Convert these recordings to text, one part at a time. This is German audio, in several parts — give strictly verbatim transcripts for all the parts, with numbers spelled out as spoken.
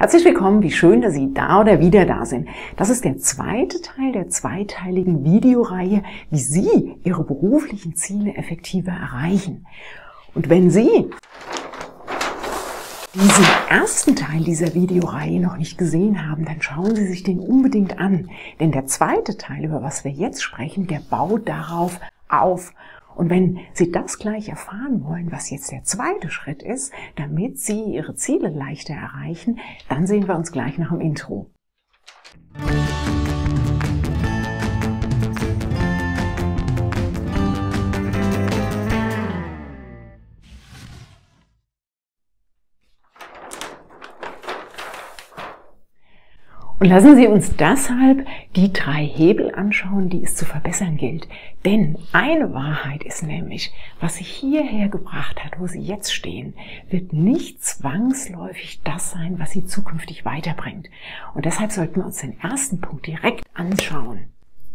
Herzlich willkommen, wie schön, dass Sie da oder wieder da sind. Das ist der zweite Teil der zweiteiligen Videoreihe, wie Sie Ihre beruflichen Ziele effektiver erreichen. Und wenn Sie diesen ersten Teil dieser Videoreihe noch nicht gesehen haben, dann schauen Sie sich den unbedingt an. Denn der zweite Teil, über was wir jetzt sprechen, der baut darauf auf. Und wenn Sie das gleich erfahren wollen, was jetzt der zweite Schritt ist, damit Sie Ihre Ziele leichter erreichen, dann sehen wir uns gleich nach dem Intro. Und lassen Sie uns deshalb die drei Hebel anschauen, die es zu verbessern gilt. Denn eine Wahrheit ist nämlich, was Sie hierher gebracht hat, wo Sie jetzt stehen, wird nicht zwangsläufig das sein, was Sie zukünftig weiterbringt. Und deshalb sollten wir uns den ersten Punkt direkt anschauen.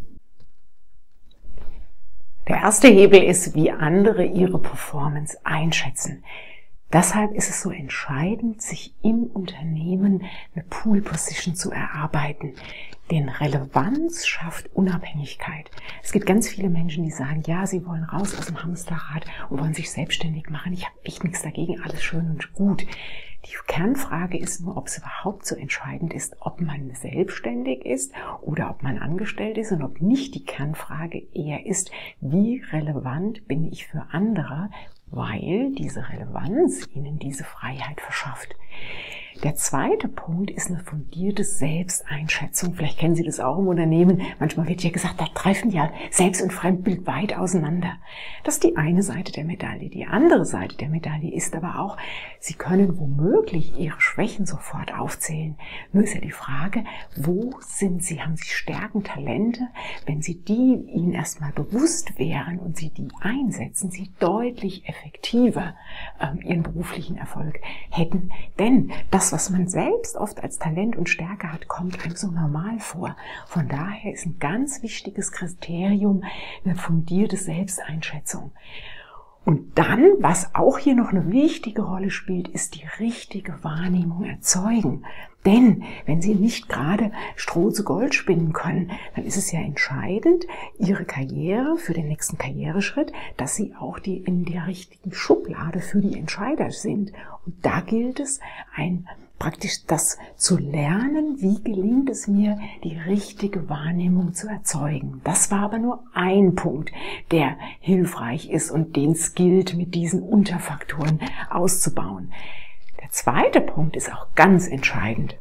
Der erste Hebel ist, wie andere ihre Performance einschätzen. Deshalb ist es so entscheidend, sich im Unternehmen eine Pool Position zu erarbeiten. Denn Relevanz schafft Unabhängigkeit. Es gibt ganz viele Menschen, die sagen, ja, sie wollen raus aus dem Hamsterrad und wollen sich selbstständig machen. Ich habe echt nichts dagegen, alles schön und gut. Die Kernfrage ist nur, ob es überhaupt so entscheidend ist, ob man selbstständig ist oder ob man angestellt ist und ob nicht die Kernfrage eher ist, wie relevant bin ich für andere, weil diese Relevanz ihnen diese Freiheit verschafft. Der zweite Punkt ist eine fundierte Selbsteinschätzung. Vielleicht kennen Sie das auch im Unternehmen. Manchmal wird ja gesagt, da treffen ja Selbst- und Fremdbild weit auseinander. Das ist die eine Seite der Medaille. Die andere Seite der Medaille ist aber auch, Sie können womöglich Ihre Schwächen sofort aufzählen. Nur ist ja die Frage, wo sind Sie? Haben Sie Stärken, Talente? Wenn Sie die Ihnen erstmal bewusst wären und Sie die einsetzen, Sie deutlich effektiver ähm, Ihren beruflichen Erfolg hätten. Denn das, was man selbst oft als Talent und Stärke hat, kommt einem so normal vor. Von daher ist ein ganz wichtiges Kriterium eine fundierte Selbsteinschätzung. Und dann, was auch hier noch eine wichtige Rolle spielt, ist die richtige Wahrnehmung erzeugen. Denn wenn Sie nicht gerade Stroh zu Gold spinnen können, dann ist es ja entscheidend, Ihre Karriere für den nächsten Karriereschritt, dass Sie auch die in der richtigen Schublade für die Entscheider sind. Und da gilt es, ein praktisch das zu lernen, wie gelingt es mir, die richtige Wahrnehmung zu erzeugen. Das war aber nur ein Punkt, der hilfreich ist und den es gilt, mit diesen Unterfaktoren auszubauen. Der zweite Punkt ist auch ganz entscheidend.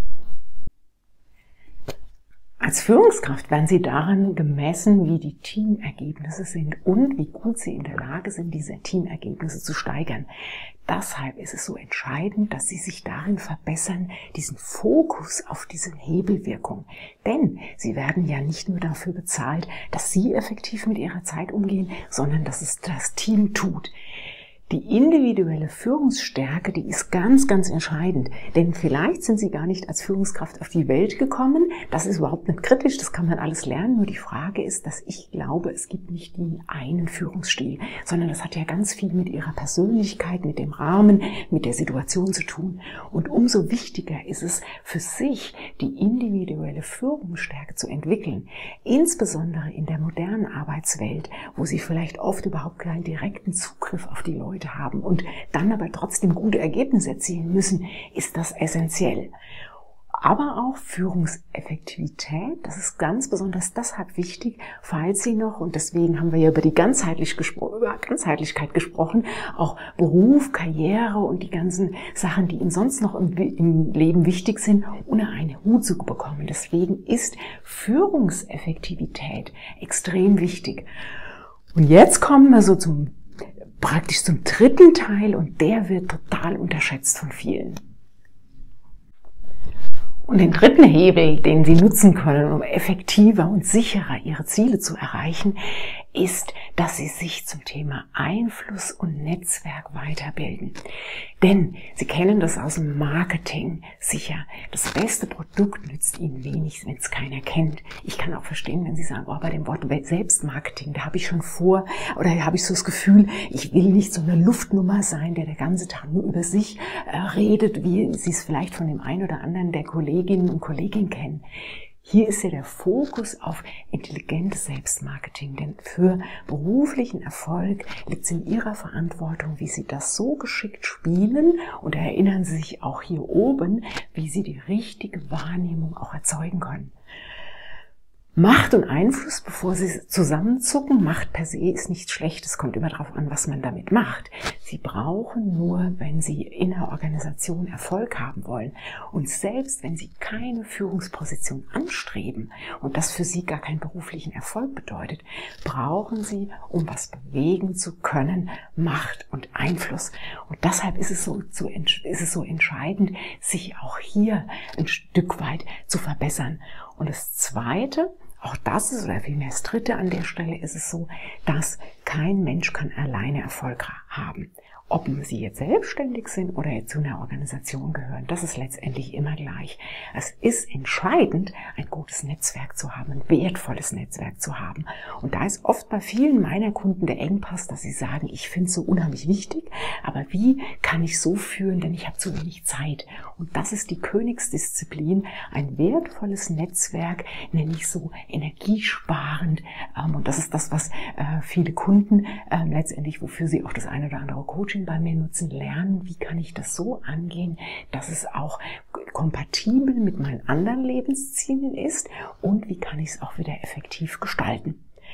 Als Führungskraft werden Sie daran gemessen, wie die Teamergebnisse sind und wie gut Sie in der Lage sind, diese Teamergebnisse zu steigern. Deshalb ist es so entscheidend, dass Sie sich darin verbessern, diesen Fokus auf diese Hebelwirkung. Denn Sie werden ja nicht nur dafür bezahlt, dass Sie effektiv mit Ihrer Zeit umgehen, sondern dass es das Team tut. Die individuelle Führungsstärke, die ist ganz, ganz entscheidend. Denn vielleicht sind Sie gar nicht als Führungskraft auf die Welt gekommen. Das ist überhaupt nicht kritisch, das kann man alles lernen. Nur die Frage ist, dass ich glaube, es gibt nicht den einen Führungsstil, sondern das hat ja ganz viel mit Ihrer Persönlichkeit, mit dem Rahmen, mit der Situation zu tun. Und umso wichtiger ist es für sich, die individuelle Führungsstärke zu entwickeln. Insbesondere in der modernen Arbeitswelt, wo Sie vielleicht oft überhaupt keinen direkten Zugriff auf die Leute haben und dann aber trotzdem gute Ergebnisse erzielen müssen, ist das essentiell. Aber auch Führungseffektivität, das ist ganz besonders deshalb wichtig, falls Sie noch, und deswegen haben wir ja über die ganzheitlich gespro- über Ganzheitlichkeit gesprochen, auch Beruf, Karriere und die ganzen Sachen, die Ihnen sonst noch im, im Leben wichtig sind, unter einen Hut zu bekommen. Deswegen ist Führungseffektivität extrem wichtig. Und jetzt kommen wir so zum praktisch zum dritten Teil und der wird total unterschätzt von vielen. Und den dritten Hebel, den Sie nutzen können, um effektiver und sicherer Ihre Ziele zu erreichen, ist, dass Sie sich zum Thema Einfluss und Netzwerk weiterbilden. Denn Sie kennen das aus dem Marketing sicher. Das beste Produkt nützt Ihnen wenig, wenn es keiner kennt. Ich kann auch verstehen, wenn Sie sagen, oh, bei dem Wort Selbstmarketing, da habe ich schon vor, oder da habe ich so das Gefühl, ich will nicht so eine Luftnummer sein, der der ganze Tag nur über sich äh, redet, wie Sie es vielleicht von dem einen oder anderen der Kolleginnen und Kollegen kennen. Hier ist ja der Fokus auf intelligentes Selbstmarketing, denn für beruflichen Erfolg liegt es in Ihrer Verantwortung, wie Sie das so geschickt spielen, und erinnern Sie sich auch hier oben, wie Sie die richtige Wahrnehmung auch erzeugen können. Macht und Einfluss, bevor Sie zusammenzucken. Macht per se ist nichts Schlechtes, kommt immer darauf an, was man damit macht. Sie brauchen nur, wenn Sie in der Organisation Erfolg haben wollen. Und selbst wenn Sie keine Führungsposition anstreben und das für Sie gar keinen beruflichen Erfolg bedeutet, brauchen Sie, um was bewegen zu können, Macht und Einfluss. Und deshalb ist es so, ist es so entscheidend, sich auch hier ein Stück weit zu verbessern. Und das Zweite, auch das ist, oder vielmehr das Dritte an der Stelle, ist es so, dass kein Mensch kann alleine Erfolg haben. Ob Sie jetzt selbstständig sind oder jetzt zu einer Organisation gehören, das ist letztendlich immer gleich. Es ist entscheidend, ein gutes Netzwerk zu haben, ein wertvolles Netzwerk zu haben. Und da ist oft bei vielen meiner Kunden der Engpass, dass sie sagen, ich finde es so unheimlich wichtig, aber wie kann ich so führen, denn ich habe zu wenig Zeit. Und das ist die Königsdisziplin, ein wertvolles Netzwerk, nenne ich so energiesparend. Und das ist das, was viele Kunden letztendlich, wofür sie auch das eine oder andere Coaching bei mir nutzen, lernen, wie kann ich das so angehen, dass es auch kompatibel mit meinen anderen Lebenszielen ist und wie kann ich es auch wieder effektiv gestalten.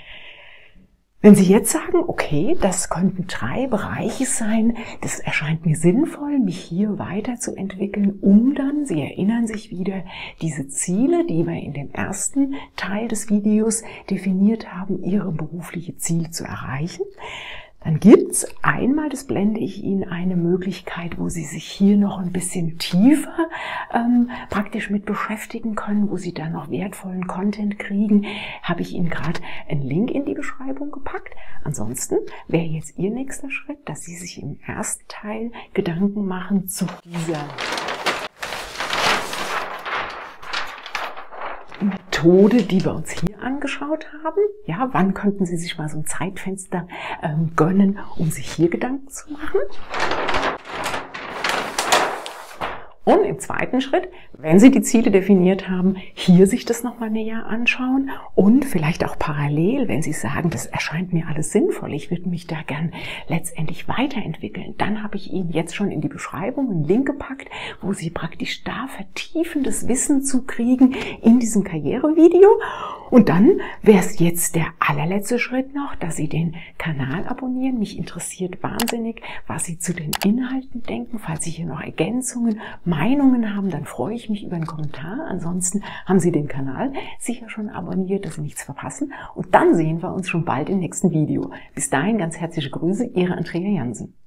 Wenn Sie jetzt sagen, okay, das könnten drei Bereiche sein, das erscheint mir sinnvoll, mich hier weiterzuentwickeln, um dann, Sie erinnern sich wieder, diese Ziele, die wir in dem ersten Teil des Videos definiert haben, Ihre berufliche Ziele zu erreichen. Dann gibt's einmal, das blende ich Ihnen, eine Möglichkeit, wo Sie sich hier noch ein bisschen tiefer ähm, praktisch mit beschäftigen können, wo Sie dann noch wertvollen Content kriegen, habe ich Ihnen gerade einen Link in die Beschreibung gepackt. Ansonsten wäre jetzt Ihr nächster Schritt, dass Sie sich im ersten Teil Gedanken machen zu dieser Methode, die wir uns hier angeschaut haben. Ja, wann könnten Sie sich mal so ein Zeitfenster ähm, gönnen, um sich hier Gedanken zu machen? Und im zweiten Schritt, wenn Sie die Ziele definiert haben, hier sich das nochmal näher anschauen und vielleicht auch parallel, wenn Sie sagen, das erscheint mir alles sinnvoll, ich würde mich da gern letztendlich weiterentwickeln, dann habe ich Ihnen jetzt schon in die Beschreibung einen Link gepackt, wo Sie praktisch da vertiefendes Wissen zu kriegen in diesem Karrierevideo. Und dann wäre es jetzt der allerletzte Schritt noch, dass Sie den Kanal abonnieren. Mich interessiert wahnsinnig, was Sie zu den Inhalten denken. Falls Sie hier noch Ergänzungen, Meinungen haben, dann freue ich mich über einen Kommentar. Ansonsten haben Sie den Kanal sicher schon abonniert, dass Sie nichts verpassen. Und dann sehen wir uns schon bald im nächsten Video. Bis dahin ganz herzliche Grüße, Ihre Andrea Jansen.